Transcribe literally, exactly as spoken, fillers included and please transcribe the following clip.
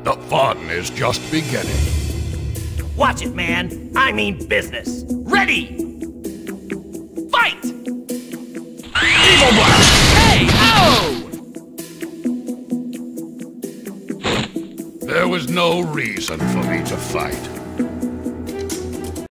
The fun is just beginning. Watch it, man. I mean business. Ready! Fight! Evil Blast! Hey! Oh! There was no reason for me to fight.